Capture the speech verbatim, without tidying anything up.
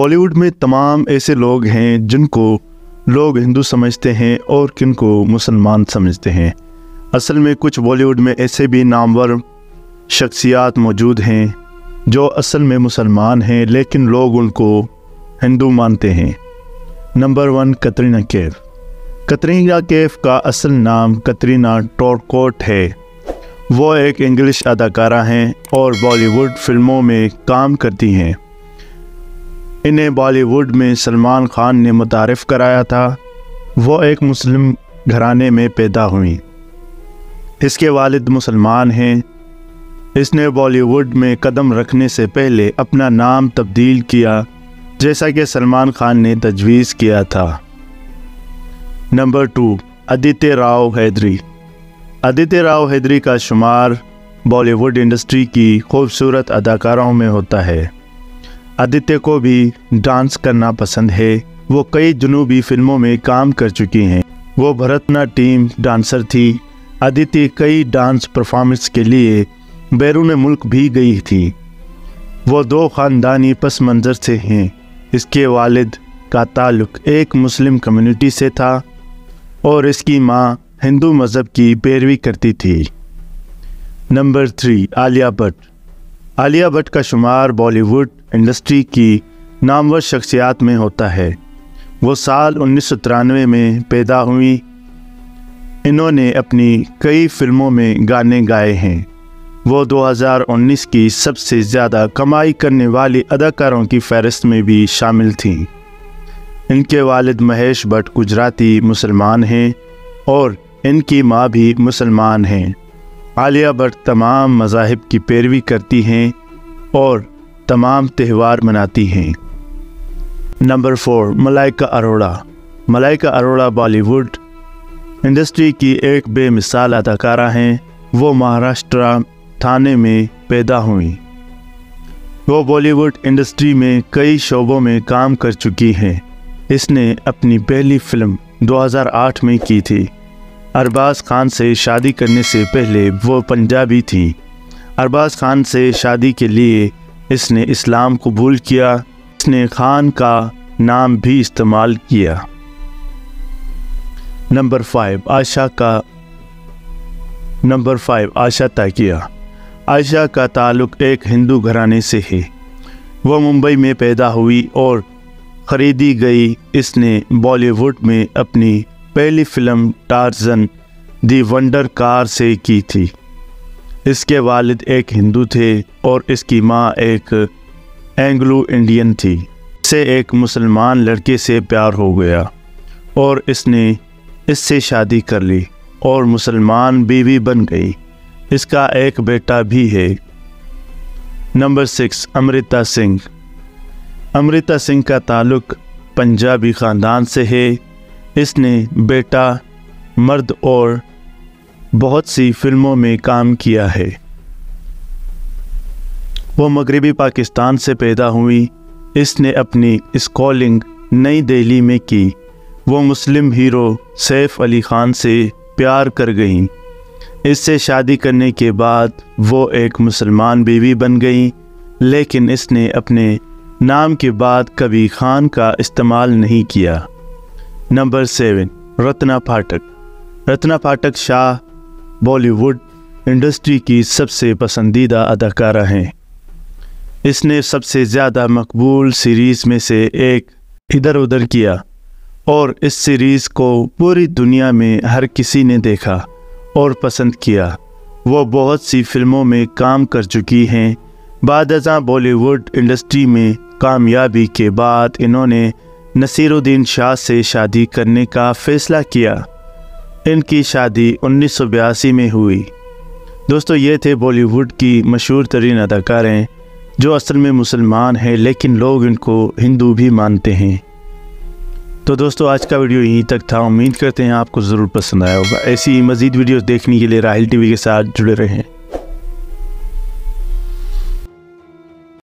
बॉलीवुड में तमाम ऐसे लोग हैं जिनको लोग हिंदू समझते हैं और किनको मुसलमान समझते हैं। असल में कुछ बॉलीवुड में ऐसे भी नामवर शख्सियात मौजूद हैं जो असल में मुसलमान हैं लेकिन लोग उनको हिंदू मानते हैं। Number one, Katrina Kaif. कटरीना कैफ का असल नाम कटरीना टॉरकोट है। वो एक इंग्लिश अदाकारा हैं और बॉलीवुड फिल्मों में काम करती हैं। इन्हें बॉलीवुड में सलमान खान ने मुतारिफ कराया था। वो एक मुस्लिम घराने में पैदा हुई। इसके वालिद मुसलमान हैं। इसने बॉलीवुड में कदम रखने से पहले अपना नाम तब्दील किया जैसा कि सलमान खान ने तजवीज़ किया था। Number two, Aditya Rao Hydari. आदित्य राव हैदरी का शुमार बॉलीवुड इंडस्ट्री की खूबसूरत अदाकाराओं में होता है। आदित्य को भी डांस करना पसंद है। वो कई जुनूबी फिल्मों में काम कर चुकी हैं। वो भरतनाट्यम डांसर थी। आदित्य कई डांस परफॉर्मेंस के लिए बैरून मुल्क भी गई थी। वो दो ख़ानदानी पस मंज़र से हैं। इसके वालिद का ताल्लुक़ एक मुस्लिम कम्युनिटी से था और इसकी माँ हिंदू मज़हब की पैरवी करती थी। Number three, Alia Bhatt. आलिया भट्ट का शुमार बॉलीवुड इंडस्ट्री की नामवर शख्सियात में होता है। वो साल उन्नीस सौ तिरानवे में पैदा हुई। इन्होंने अपनी कई फिल्मों में गाने गाए हैं। वो दो हज़ार उन्नीस की सबसे ज़्यादा कमाई करने वाली अदाकारों की फहरिस्त में भी शामिल थीं। इनके वालिद महेश भट्ट गुजराती मुसलमान हैं और इनकी माँ भी मुसलमान हैं। आलिया भट्ट तमाम मज़ाहिब की पैरवी करती हैं और तमाम त्यौहार मनाती हैं। Number four, Malaika Arora. Malaika Arora Bollywood industry की एक बेमिसाल अदाकारा हैं। वो महाराष्ट्र थाने में पैदा हुई। वो बॉलीवुड इंडस्ट्री में कई शोबों में काम कर चुकी हैं। इसने अपनी पहली फ़िल्म दो हज़ार आठ में की थी। अरबाज खान से शादी करने से पहले वो पंजाबी थी। अरबाज खान से शादी के लिए इसने इस्लाम कबूल किया। इसने खान का नाम भी इस्तेमाल किया। नंबर फाइव, आयशा का नंबर फाइव आयशा टाकिया। आयशा का ताल्लुक़ एक हिंदू घराने से है। वो मुंबई में पैदा हुई और ख़रीदी गई। इसने बॉलीवुड में अपनी पहली film Tarzan the wonder car से की थी। इसके वालिद एक हिंदू थे और इसकी माँ एक एंग्लो इंडियन थी। इसे एक मुसलमान लड़के से प्यार हो गया और इसने इससे शादी कर ली और मुसलमान बीवी बन गई। इसका एक बेटा भी है। Number six, Amrita Singh. अमृता सिंह का ताल्लुक़ पंजाबी ख़ानदान से है। इसने बेटा, मर्द और बहुत सी फिल्मों में काम किया है। वो मगरबी पाकिस्तान से पैदा हुई। इसने अपनी स्कूलिंग नई दिल्ली में की। वो मुस्लिम हीरो सैफ अली ख़ान से प्यार कर गईं। इससे शादी करने के बाद वो एक मुसलमान बीवी बन गई लेकिन इसने अपने नाम के बाद कभी खान का इस्तेमाल नहीं किया। Number seven, Ratna Pathak. Ratna Pathak Shah Bollywood industry की सबसे पसंदीदा अदाकारा हैं। इसने सबसे ज़्यादा मकबूल सीरीज़ में से एक इधर उधर किया और इस सीरीज़ को पूरी दुनिया में हर किसी ने देखा और पसंद किया। वो बहुत सी फिल्मों में काम कर चुकी हैं। बाद-ए-ज़ां बॉलीवुड इंडस्ट्री में कामयाबी के बाद इन्होंने नसीरुद्दीन शाह से शादी करने का फ़ैसला किया। इनकी शादी उन्नीस सौ बयासी में हुई। दोस्तों, ये थे बॉलीवुड की मशहूर तरीन अदाकारें जो असल में मुसलमान हैं लेकिन लोग इनको हिंदू भी मानते हैं। तो दोस्तों, आज का वीडियो यहीं तक था। उम्मीद करते हैं आपको ज़रूर पसंद आया होगा। ऐसी मज़ीद वीडियोस देखने के लिए राहिल टीवी के साथ जुड़े रहें।